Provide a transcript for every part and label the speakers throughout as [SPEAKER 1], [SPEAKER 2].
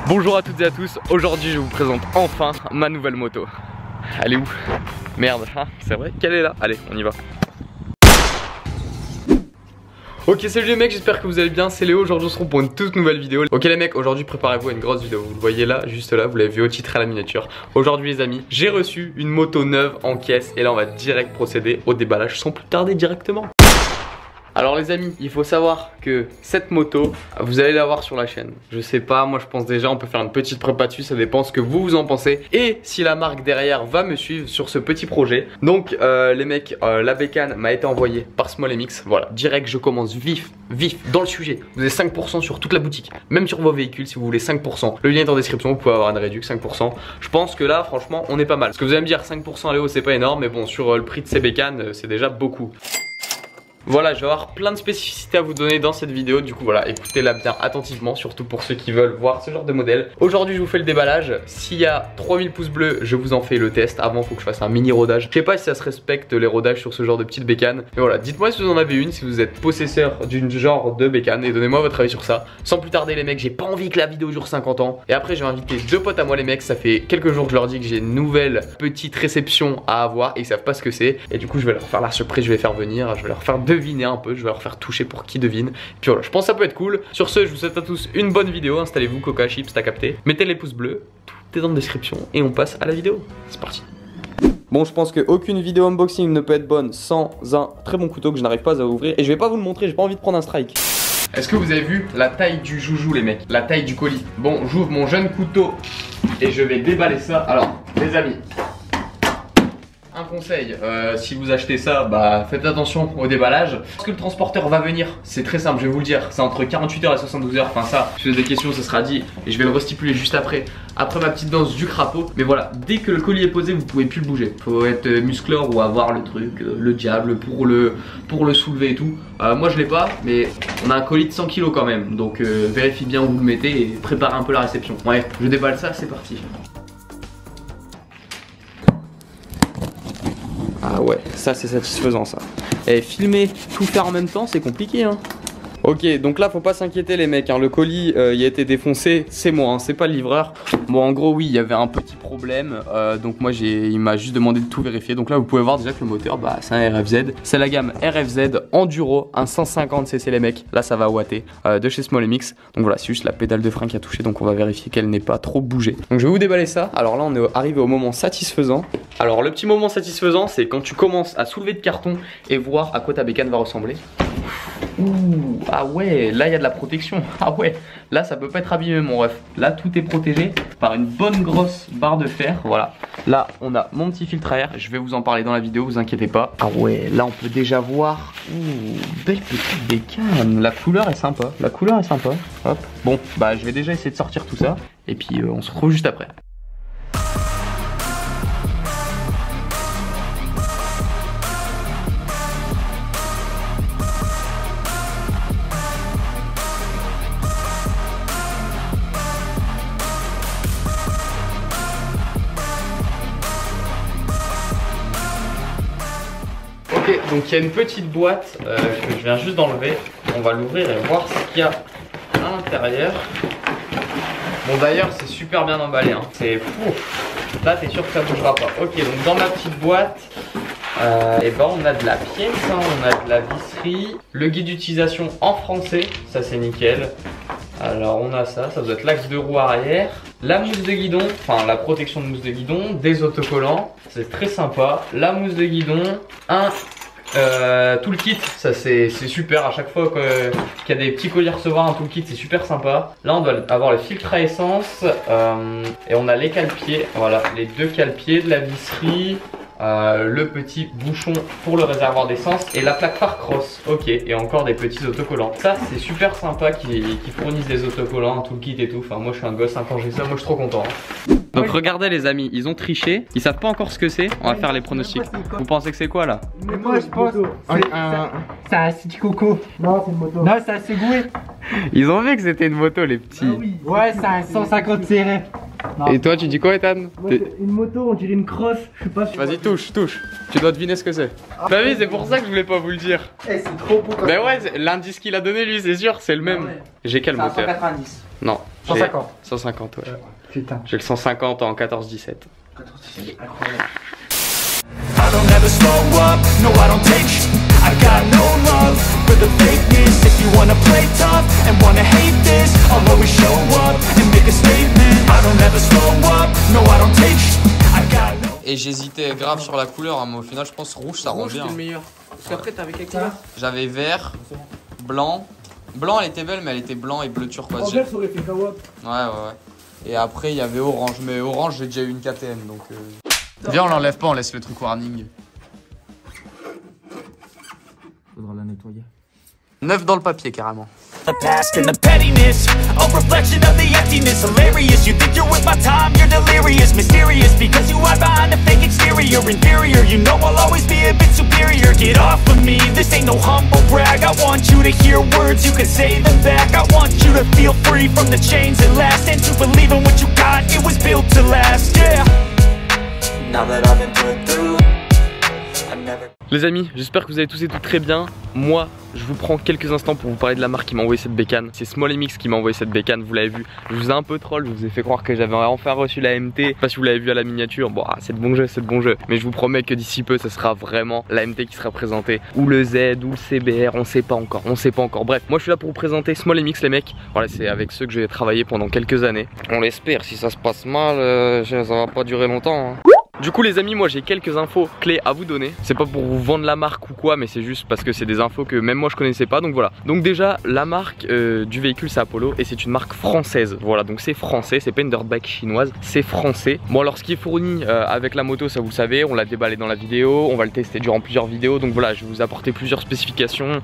[SPEAKER 1] Bonjour à toutes et à tous, aujourd'hui je vous présente enfin ma nouvelle moto. Elle est où? Merde, hein, c'est vrai qu'elle est là. Allez, on y va. Ok, salut les mecs, j'espère que vous allez bien, c'est Léo, aujourd'hui on se retrouve pour une toute nouvelle vidéo. Ok les mecs, aujourd'hui préparez-vous à une grosse vidéo, vous le voyez là, juste là, vous l'avez vu au titre et à la miniature. Aujourd'hui les amis, j'ai reçu une moto neuve en caisse et là on va direct procéder au déballage sans plus tarder directement. Alors les amis, il faut savoir que cette moto, vous allez la voir sur la chaîne. Je sais pas, moi je pense déjà on peut faire une petite prépa dessus, ça dépend ce que vous en pensez. Et si la marque derrière va me suivre sur ce petit projet. Donc les mecs, la bécane m'a été envoyée par Small MX. Voilà, direct je commence vif dans le sujet. Vous avez 5% sur toute la boutique, même sur vos véhicules si vous voulez 5%. Le lien est en description, vous pouvez avoir une réduction 5%. Je pense que là franchement on est pas mal. Parce que vous allez me dire 5% Léo c'est pas énorme, mais bon sur le prix de ces bécanes c'est déjà beaucoup. Voilà, je vais avoir plein de spécificités à vous donner dans cette vidéo. Du coup voilà, écoutez-la bien attentivement, surtout pour ceux qui veulent voir ce genre de modèle. Aujourd'hui je vous fais le déballage. S'il y a 3000 pouces bleus, je vous en fais le test. Avant il faut que je fasse un mini rodage. Je sais pas si ça se respecte les rodages sur ce genre de petite bécane. Mais voilà, dites-moi si vous en avez une, si vous êtes possesseur d'une genre de bécane. Et donnez-moi votre avis sur ça. Sans plus tarder les mecs, j'ai pas envie que la vidéo dure 50 ans. Et après j'ai invité deux potes à moi les mecs. Ça fait quelques jours que je leur dis que j'ai une nouvelle petite réception à avoir. Et ils savent pas ce que c'est. Et du coup je vais leur faire la surprise, je vais les faire venir. Je vais leur faire deviner un peu, je vais leur faire toucher pour qui devine. Et puis voilà, je pense que ça peut être cool. Sur ce, je vous souhaite à tous une bonne vidéo. Installez-vous, Coca Chips, t'as capté. Mettez les pouces bleus, tout est dans la description. Et on passe à la vidéo. C'est parti. Bon, je pense qu'aucune vidéo unboxing ne peut être bonne sans un très bon couteau que je n'arrive pas à ouvrir. Et je vais pas vous le montrer, j'ai pas envie de prendre un strike. Est-ce que vous avez vu la taille du joujou les mecs? La taille du colis. Bon, j'ouvre mon jeune couteau et je vais déballer ça. Alors, les amis, un conseil, si vous achetez ça, bah faites attention au déballage. Parce que le transporteur va venir, c'est très simple, je vais vous le dire. C'est entre 48 heures et 72 heures, enfin ça, si vous avez des questions, ça sera dit. Et je vais le restipuler juste après ma petite danse du crapaud. Mais voilà, dès que le colis est posé, vous pouvez plus le bouger. Faut être muscleur ou avoir le truc, le diable pour le soulever et tout. Moi je l'ai pas, mais on a un colis de 100 kg quand même. Donc vérifie bien où vous le mettez et préparez un peu la réception. Ouais, je déballe ça, c'est parti. Ah ouais, ça c'est satisfaisant ça. Et filmer, tout faire en même temps, c'est compliqué hein. Ok, donc là faut pas s'inquiéter les mecs, hein. Le colis il a été défoncé, c'est moi, hein. C'est pas le livreur. Bon en gros oui, il y avait un petit problème, donc moi il m'a juste demandé de tout vérifier. Donc là vous pouvez voir déjà que le moteur, bah c'est un RFZ. C'est la gamme RFZ Enduro, un 150cc les mecs, là ça va ouatter, de chez Small MX. Donc voilà, c'est juste la pédale de frein qui a touché, donc on va vérifier qu'elle n'est pas trop bougée. Donc je vais vous déballer ça, alors là on est arrivé au moment satisfaisant. Alors le petit moment satisfaisant c'est quand tu commences à soulever de carton et voir à quoi ta bécane va ressembler. Ouh, ah ouais, là il y a de la protection. Ah ouais, là ça peut pas être abîmé mon ref. Là tout est protégé par une bonne grosse barre de fer. Voilà, là on a mon petit filtre à air. Je vais vous en parler dans la vidéo, vous inquiétez pas. Ah ouais, là on peut déjà voir. Ouh, belle petite bécane. La couleur est sympa, la couleur est sympa. Hop, bon, bah je vais déjà essayer de sortir tout ça. Et puis on se retrouve juste après. Ok, donc il y a une petite boîte que je viens juste d'enlever. On va l'ouvrir et voir ce qu'il y a à l'intérieur. Bon d'ailleurs c'est super bien emballé hein. C'est fou. Là t'es sûr que ça bougera pas. Ok, donc dans ma petite boîte et ben on a de la pièce hein. On a de la visserie, le guide d'utilisation en français, ça c'est nickel. Alors on a ça, ça doit être l'axe de roue arrière, la mousse de guidon, enfin la protection de mousse de guidon, des autocollants, c'est très sympa, la mousse de guidon, tout le kit, ça c'est super, à chaque fois qu'il y a des petits colis à recevoir, un tout le kit c'est super sympa. Là on doit avoir le filtre à essence et on a les cale-pieds, voilà, les deux cale-pieds, de la visserie. Le petit bouchon pour le réservoir d'essence et la plaque phare cross. Ok, et encore des petits autocollants. Ça c'est super sympa qu'ils fournissent des autocollants, tout le kit et tout. Enfin moi je suis un gosse hein, quand j'ai ça, moi je suis trop content hein. Donc regardez les amis, ils ont triché, ils savent pas encore ce que c'est. On va faire les pronostics. Vous pensez que c'est quoi là?
[SPEAKER 2] Moi je pense c'est un City Coco. Non c'est une moto. Non c'est un Segway.
[SPEAKER 1] Ils ont vu que c'était une moto les petits.
[SPEAKER 2] Ah oui. Ouais c'est un 150 CRF. Non.
[SPEAKER 1] Et toi tu dis quoi Ethan?
[SPEAKER 2] Une moto, on dirait une crosse, je sais pas.
[SPEAKER 1] Vas-y touche. Tu dois deviner ce que c'est. Bah oui, c'est pour ça que je voulais pas vous le dire.
[SPEAKER 2] Eh c'est trop beau.
[SPEAKER 1] Mais ouais, l'indice qu'il a donné lui c'est sûr, c'est le même.
[SPEAKER 2] Ah ouais.
[SPEAKER 1] J'ai quel moteur?
[SPEAKER 2] 190.
[SPEAKER 1] Non,
[SPEAKER 2] 150.
[SPEAKER 1] 150, ouais.
[SPEAKER 2] Putain.
[SPEAKER 1] J'ai le 150 en 14-17.
[SPEAKER 2] Incroyable.
[SPEAKER 3] I don't ever slow up, no I don't take sh**. I got no love for the fakeness. If you wanna play tough and wanna hate this, I'll always show up and make a statement. I don't ever slow up, no I don't take sh**. I got no.
[SPEAKER 4] Et j'hésitais grave sur la couleur, hein, mais au final je pense rouge ça rend bien.
[SPEAKER 1] Rouge, le meilleur. Parce qu'après t'avais quelle couleur?
[SPEAKER 4] J'avais vert, blanc. Blanc elle était belle, mais elle était blanc et bleu turquoise.
[SPEAKER 2] En fait, ça aurait fait kawa.
[SPEAKER 4] Ouais. Et après il y avait orange, mais orange j'ai déjà eu une KTM donc. Viens on l'enlève pas, on laisse le truc warning.
[SPEAKER 2] Faudra la nettoyer.
[SPEAKER 4] Neuf dans le papier carrément.
[SPEAKER 3] The past and the pettiness, a reflection of the emptiness. Hilarious, you think you're with my time, you're delirious. Mysterious, because you hide behind a fake exterior. Inferior, you know I'll always be a bit superior. Get off of me, this ain't no humble brag. I want you to hear words, you can say them back. I want you to feel free from the chains that last, and to believe in what you got, it was built to last, yeah. Now that I've been put through, I never...
[SPEAKER 1] Les amis, j'espère que vous allez tous et toutes très bien. Moi, je vous prends quelques instants pour vous parler de la marque qui m'a envoyé cette bécane. C'est SmallMX qui m'a envoyé cette bécane, vous l'avez vu. Je vous ai un peu troll, je vous ai fait croire que j'avais enfin reçu la MT. Je sais pas si vous l'avez vu à la miniature, bon c'est de bon jeu, c'est de bon jeu. Mais je vous promets que d'ici peu, ce sera vraiment la MT qui sera présentée. Ou le Z, ou le CBR, on sait pas encore, Bref, moi je suis là pour vous présenter SmallMX les mecs. Voilà, c'est avec ceux que j'ai travaillé pendant quelques années. On l'espère, si ça se passe mal, ça va pas durer longtemps, hein. Du coup les amis, moi j'ai quelques infos clés à vous donner. C'est pas pour vous vendre la marque ou quoi, mais c'est juste parce que c'est des infos que même moi je connaissais pas, donc voilà. Donc déjà la marque du véhicule c'est Apollo et c'est une marque française. Voilà, donc c'est français, c'est pas une dirt bike chinoise, c'est français. Bon alors ce qui est fourni avec la moto, ça vous le savez, on l'a déballé dans la vidéo, on va le tester durant plusieurs vidéos. Donc voilà, je vais vous apporter plusieurs spécifications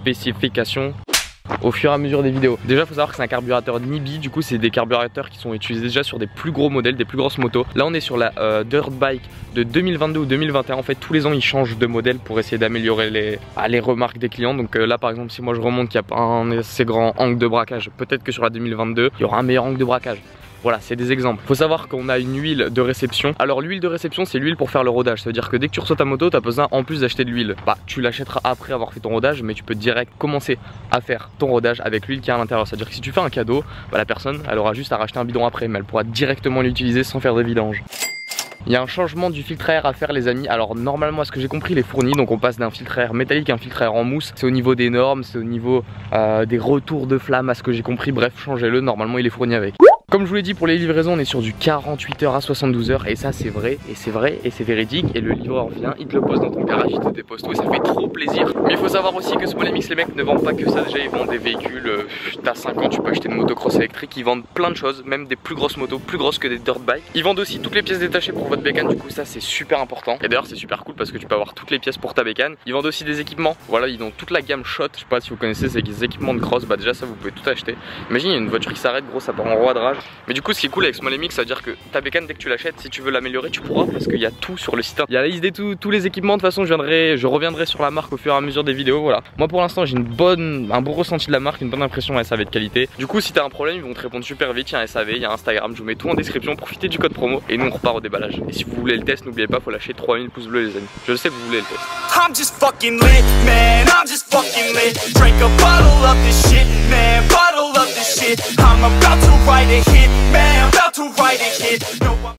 [SPEAKER 1] au fur et à mesure des vidéos. Déjà faut savoir que c'est un carburateur Nibi, du coup c'est des carburateurs qui sont utilisés déjà sur des plus gros modèles, des plus grosses motos. Là on est sur la dirt bike de 2022 ou 2021, en fait tous les ans ils changent de modèle pour essayer d'améliorer les remarques des clients. Donc là par exemple si moi je remonte qu'il n'y a pas un assez grand angle de braquage, peut-être que sur la 2022 il y aura un meilleur angle de braquage. Voilà, c'est des exemples. Faut savoir qu'on a une huile de réception. Alors l'huile de réception c'est l'huile pour faire le rodage. Ça veut dire que dès que tu reçois ta moto, tu as besoin en plus d'acheter de l'huile. Bah tu l'achèteras après avoir fait ton rodage, mais tu peux direct commencer à faire ton rodage avec l'huile qui est à l'intérieur. C'est à dire que si tu fais un cadeau, bah, la personne elle aura juste à racheter un bidon après, mais elle pourra directement l'utiliser sans faire de vidange. Il y a un changement du filtre à air à faire les amis. Alors normalement à ce que j'ai compris il est fourni, donc on passe d'un filtre à air métallique à un filtre à air en mousse. C'est au niveau des normes, c'est au niveau des retours de flamme à ce que j'ai compris. Bref, changez-le, normalement il est fourni avec. Comme je vous l'ai dit, pour les livraisons on est sur du 48 heures à 72 heures. Et ça c'est vrai, et c'est véridique. Et le livreur vient, il te le pose dans ton garage, il te dépose tout et ça fait trop plaisir. Mais il faut savoir aussi que SmallMX les mecs ne vendent pas que ça. Déjà ils vendent des véhicules, t'as 5 ans tu peux acheter une motocross électrique. Ils vendent plein de choses, même des plus grosses motos, plus grosses que des dirt bikes. Ils vendent aussi toutes les pièces détachées pour votre bécane, du coup ça c'est super important. Et d'ailleurs c'est super cool parce que tu peux avoir toutes les pièces pour ta bécane. Ils vendent aussi des équipements, voilà ils ont toute la gamme Shot. Je sais pas si vous connaissez ces équipements de cross, bah déjà ça vous pouvez tout acheter. Imagine il y a une voiture qui s'arrête, gros ça part en roi de rage. Mais du coup ce qui est cool avec SmallMX, ça veut dire que ta bécane dès que tu l'achètes, si tu veux l'améliorer tu pourras, parce qu'il y a tout sur le site. Il y a la liste de tous les équipements. De toute façon je reviendrai sur la marque au fur et à mesure des vidéos. Voilà, moi pour l'instant j'ai un bon ressenti de la marque, une bonne impression SAV de qualité. Du coup si t'as un problème ils vont te répondre super vite. Il y a un SAV, il y a Instagram, je vous mets tout en description, profitez du code promo et nous on repart au déballage. Et si vous voulez le test, n'oubliez pas, faut lâcher 3000 pouces bleus les amis. Je sais que vous voulez le test.
[SPEAKER 3] I'm just fucking lit, man, I'm just fucking lit. Drink a bottle of this shit, man, bottle of this shit. I'm about to write a hit, man, about to write a hit. No,